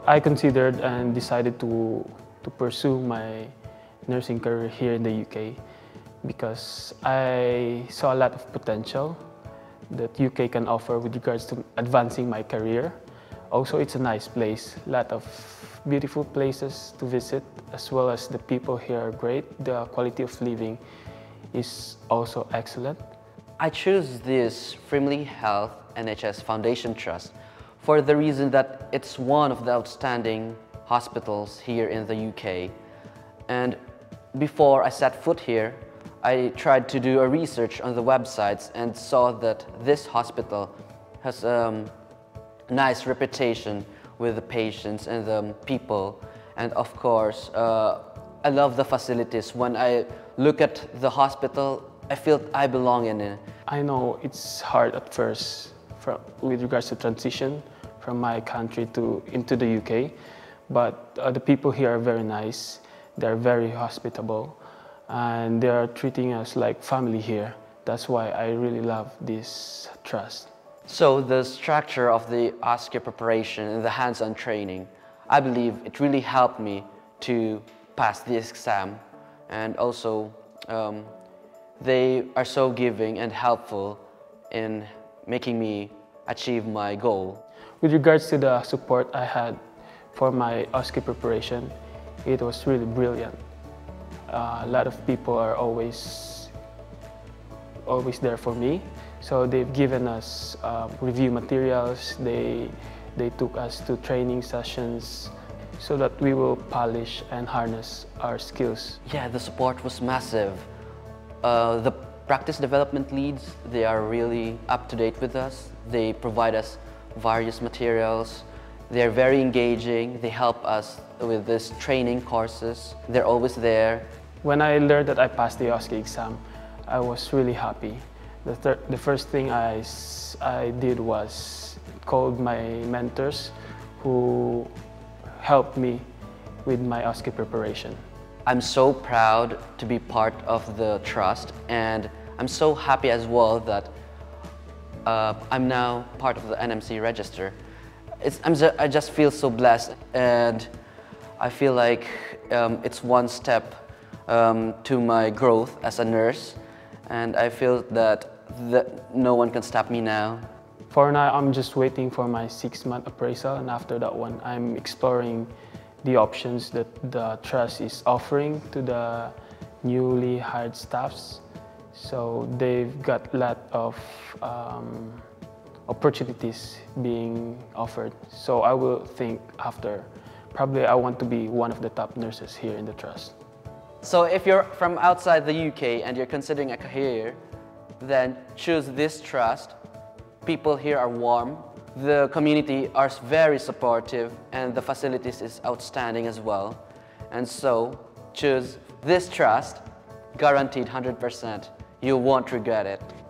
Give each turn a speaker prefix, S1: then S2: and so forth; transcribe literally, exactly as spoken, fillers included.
S1: I considered and decided to, to pursue my nursing career here in the U K because I saw a lot of potential that U K can offer with regards to advancing my career. Also, it's a nice place, a lot of beautiful places to visit, as well as the people here are great. The quality of living is also excellent.
S2: I choose this Frimley Health N H S Foundation Trust for the reason that it's one of the outstanding hospitals here in the U K. And before I set foot here, I tried to do a research on the websites and saw that this hospital has a nice reputation with the patients and the people. And of course, uh, I love the facilities. When I look at the hospital, I feel I belong in it.
S1: I know it's hard at first from, with regards to transition from my country to into the U K, but uh, the people here are very nice. They're very hospitable, and they are treating us like family here. That's why I really love this trust.
S2: So the structure of the OSCE preparation and the hands-on training, I believe it really helped me to pass the exam, and also um, they are so giving and helpful in making me achieve my goal.
S1: With regards to the support I had for my OSCE preparation, it was really brilliant. Uh, a lot of people are always, always there for me. So they've given us uh, review materials, they, they took us to training sessions so that we will polish and harness our skills.
S2: Yeah, the support was massive. Uh, the practice development leads, they are really up to date with us. They provide us various materials. They're very engaging. They help us with these training courses. They're always there.
S1: When I learned that I passed the OSCE exam, I was really happy. The, the first thing I, I did was called my mentors who helped me with my OSCE preparation.
S2: I'm so proud to be part of the trust, and I'm so happy as well that uh, I'm now part of the N M C register. It's, I'm ju I just feel so blessed, and I feel like um, it's one step um, to my growth as a nurse, and I feel that, that no one can stop me now.
S1: For now, I'm just waiting for my six-month appraisal, and after that one, I'm exploring the options that the trust is offering to the newly hired staffs. So they've got a lot of um, opportunities being offered. So I will think after. Probably I want to be one of the top nurses here in the trust.
S2: So if you're from outside the U K and you're considering a career, then choose this trust. People here are warm. The community are very supportive, and the facilities is outstanding as well. And so choose this trust, guaranteed one hundred percent. You won't regret it.